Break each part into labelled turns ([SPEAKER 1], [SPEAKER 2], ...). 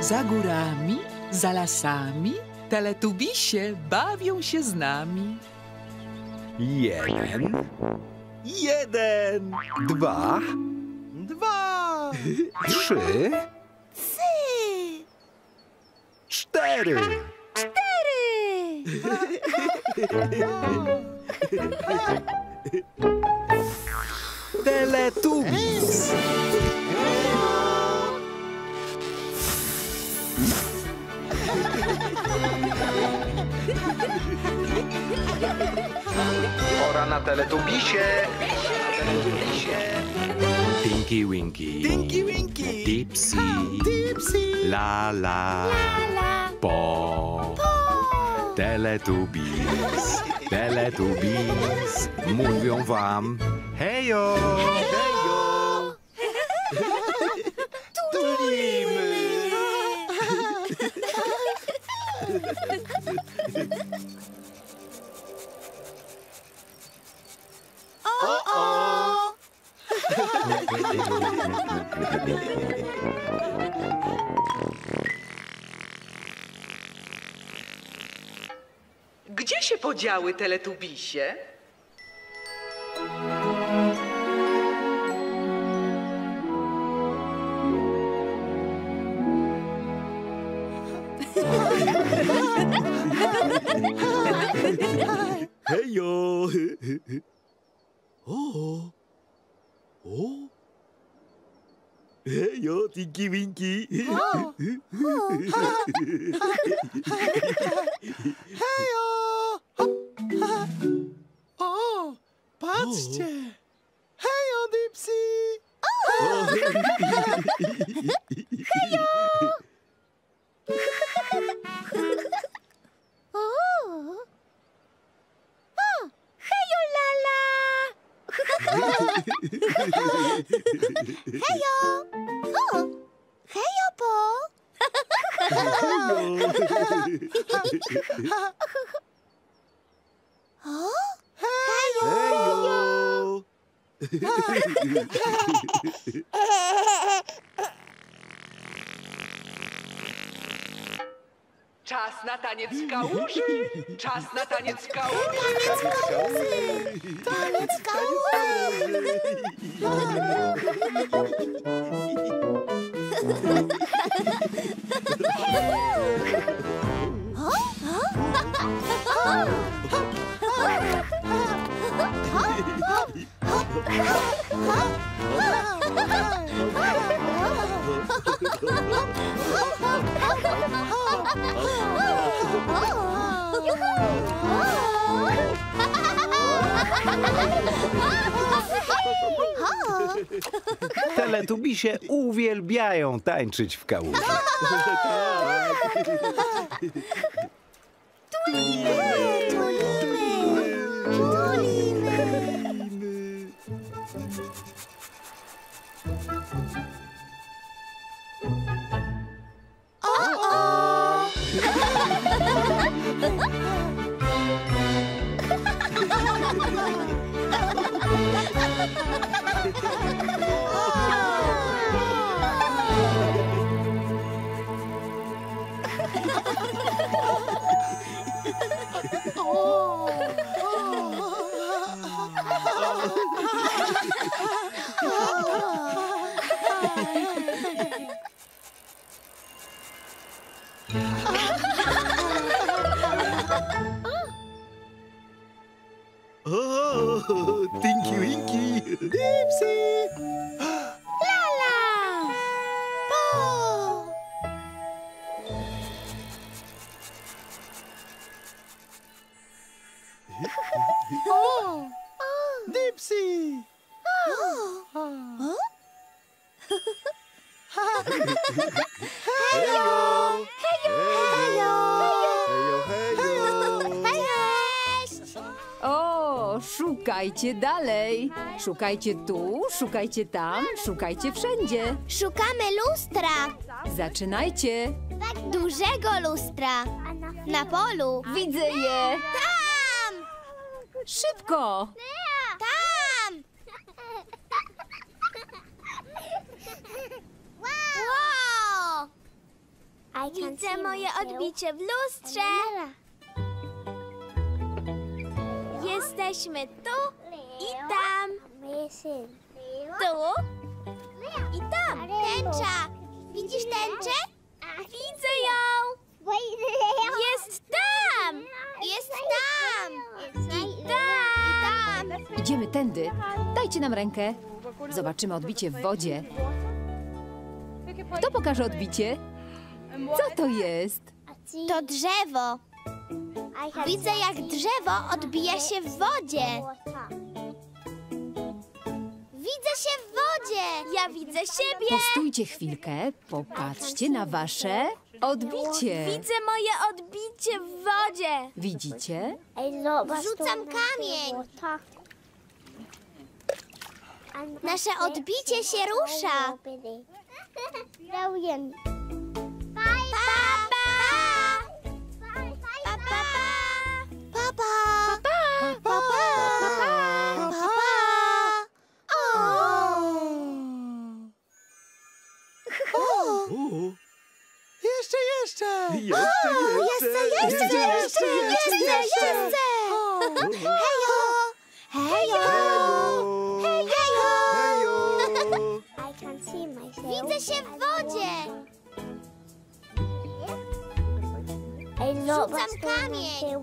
[SPEAKER 1] Za górami, za lasami, teletubisie bawią się z nami.
[SPEAKER 2] 1, 1, 2,
[SPEAKER 1] 2,
[SPEAKER 2] 3, 4.
[SPEAKER 3] 4.
[SPEAKER 2] Teletubbies.
[SPEAKER 4] Pora na teletubisie.
[SPEAKER 2] Tinky Winky.
[SPEAKER 1] Tinky Winky,
[SPEAKER 2] Dipsy.
[SPEAKER 1] Dipsy,
[SPEAKER 2] La. Po. Teletubbies. Teletubbies. Mówią wam hejo.
[SPEAKER 4] Hejo!
[SPEAKER 1] tulimy. Gdzie się podziały teletubisie?
[SPEAKER 2] Hejo. Hejo, Tinky Winky.
[SPEAKER 1] Hejo! O, patrzcie! Hejo, Dipsy!
[SPEAKER 3] Hejo, Lala! Hejo! Hejo, Po!
[SPEAKER 2] Hejo.
[SPEAKER 1] Czas na taniec w kałuży! Czas na taniec w kałuży!
[SPEAKER 3] Taniec kałuży!
[SPEAKER 2] Teletubisie uwielbiają tańczyć w kałuży. Tinky Winky.
[SPEAKER 1] Dipsy!
[SPEAKER 3] Lala! Po!
[SPEAKER 1] Dipsy!
[SPEAKER 2] Hejo.
[SPEAKER 3] Cześć!
[SPEAKER 5] O, szukajcie dalej. Szukajcie tu, szukajcie tam, szukajcie wszędzie.
[SPEAKER 3] Szukamy lustra.
[SPEAKER 5] Zaczynajcie.
[SPEAKER 3] Dużego lustra. Na polu.
[SPEAKER 5] Widzę je.
[SPEAKER 3] Tam!
[SPEAKER 5] Szybko.
[SPEAKER 3] Tam! Wow! Widzę moje odbicie w lustrze. Jesteśmy tu i tam. Tu i tam. Tęcza. Widzisz tęczę? Widzę ją. Jest tam. Jest tam. I tam.
[SPEAKER 5] Idziemy tędy. Dajcie nam rękę. Zobaczymy odbicie w wodzie. Kto pokaże odbicie? Co to jest?
[SPEAKER 3] To drzewo. Widzę, jak drzewo odbija się w wodzie. Widzę się w wodzie. Ja widzę siebie.
[SPEAKER 5] Postójcie chwilkę. Popatrzcie na wasze odbicie.
[SPEAKER 3] Widzę moje odbicie w wodzie.
[SPEAKER 5] Widzicie?
[SPEAKER 3] Wrzucam kamień. Nasze odbicie się rusza. Pa, pa. Pa, pa, pa. Pa, pa. Pa, pa. Pa, pa.
[SPEAKER 2] Jeszcze!
[SPEAKER 3] Hejo! Hejo! Hejo! Widzę się w wodzie. Rzucam kamień.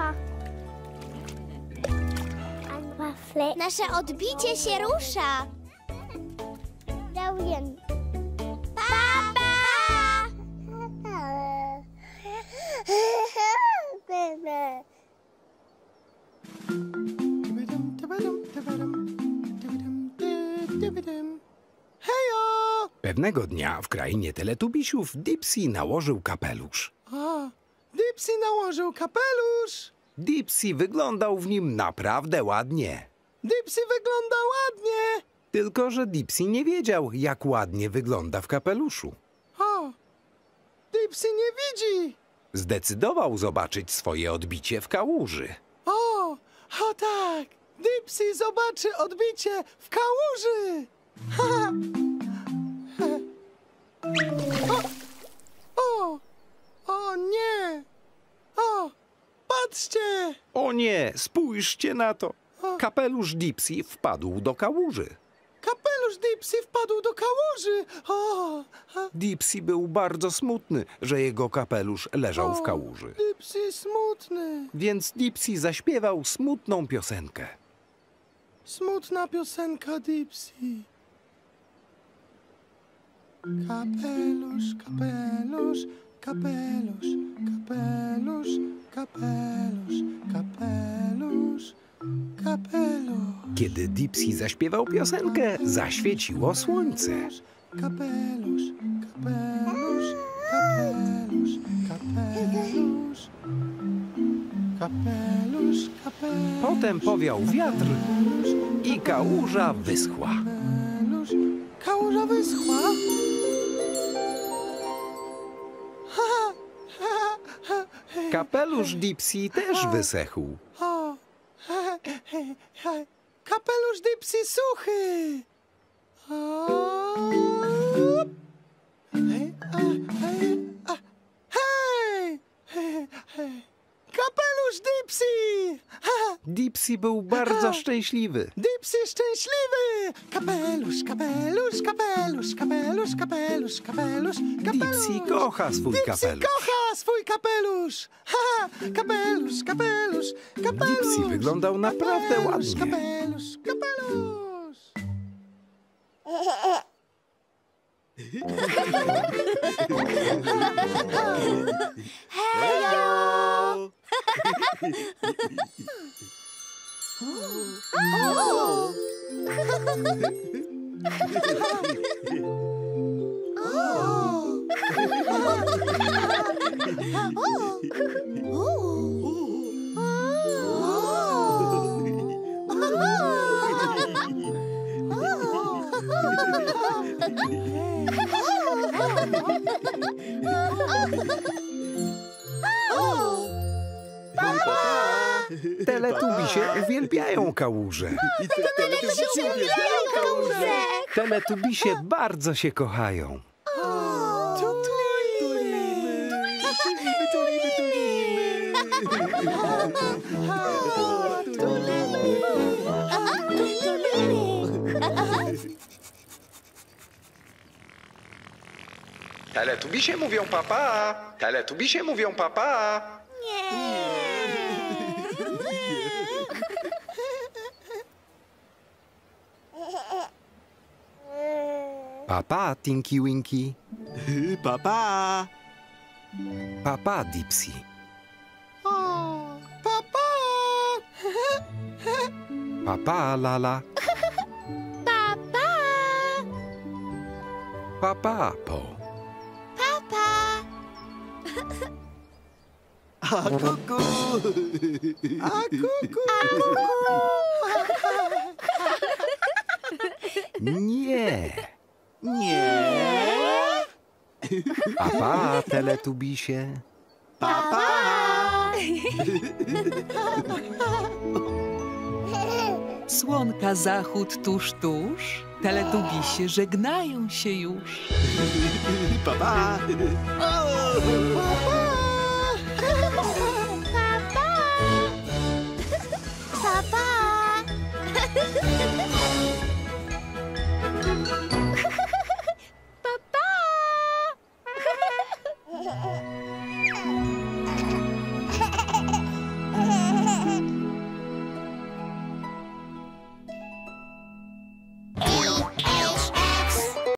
[SPEAKER 3] Nasze odbicie się rusza. Pa, pa.
[SPEAKER 2] Pewnego dnia w krainie teletubisiów Dipsy nałożył kapelusz.
[SPEAKER 6] Dipsy nałożył kapelusz.
[SPEAKER 2] Dipsy wyglądał w nim naprawdę ładnie.
[SPEAKER 6] Dipsy wygląda ładnie.
[SPEAKER 2] Tylko że Dipsy nie wiedział, jak ładnie wygląda w kapeluszu.
[SPEAKER 6] O, Dipsy nie widzi.
[SPEAKER 2] Zdecydował zobaczyć swoje odbicie w kałuży.
[SPEAKER 6] O tak. Dipsy zobaczy odbicie w kałuży. Ha. O nie. O, patrzcie.
[SPEAKER 2] O nie, spójrzcie na to. Kapelusz Dipsy wpadł do kałuży.
[SPEAKER 6] Kapelusz Dipsy wpadł do kałuży.
[SPEAKER 2] Dipsy był bardzo smutny, że jego kapelusz leżał w kałuży.
[SPEAKER 6] Dipsy smutny.
[SPEAKER 2] Więc Dipsy zaśpiewał smutną piosenkę.
[SPEAKER 6] Smutna piosenka Dipsy. Kapelusz, kapelusz, kapelusz, kapelusz, kapelusz, kapelusz, kapelusz.
[SPEAKER 2] Kiedy Dipsy zaśpiewał piosenkę, zaświeciło słońce.
[SPEAKER 6] Kapelusz, kapelusz, kapelusz, kapelusz, kapelusz, kapelusz.
[SPEAKER 2] Potem powiał wiatr i kałuża wyschła.
[SPEAKER 6] Kałuża wyschła?
[SPEAKER 2] Kapelusz Dipsy też wysechł.
[SPEAKER 6] Kapelusz Dipsy suchy. Kapelusz Dipsy!
[SPEAKER 2] Dipsy był bardzo szczęśliwy.
[SPEAKER 6] Dipsy szczęśliwy! Kapelusz, kapelusz, kapelusz, kapelusz, kapelusz, kapelusz, kapelusz.
[SPEAKER 2] Dipsy kocha swój
[SPEAKER 6] Dipsy
[SPEAKER 2] kapelusz.
[SPEAKER 6] kocha swój kapelusz! Kapelusz, kapelusz, kapelusz.
[SPEAKER 2] Dipsy wyglądał naprawdę ładnie.
[SPEAKER 6] Kapelusz, kapelusz.
[SPEAKER 3] Hejo!
[SPEAKER 2] Teletubisie uwielbiają kałuże. Teletubisie bardzo się kochają.
[SPEAKER 6] Tulimy.
[SPEAKER 4] Teletubisie mówią papa. Teletubisie mówią papa.
[SPEAKER 2] Papa, Tinky Winky.
[SPEAKER 6] Papa!
[SPEAKER 2] Papa, Dipsy.
[SPEAKER 6] Papa!
[SPEAKER 2] Papa, Lala.
[SPEAKER 3] Papa!
[SPEAKER 2] Papa, Po.
[SPEAKER 3] Papa!
[SPEAKER 6] A kuku! A kuku!
[SPEAKER 2] Nie. Papa, Teletubisie.
[SPEAKER 6] Papa!
[SPEAKER 1] Słonka zachód tuż, tuż. Teletubisie żegnają się już.
[SPEAKER 6] Papa!
[SPEAKER 3] Papa! Papa!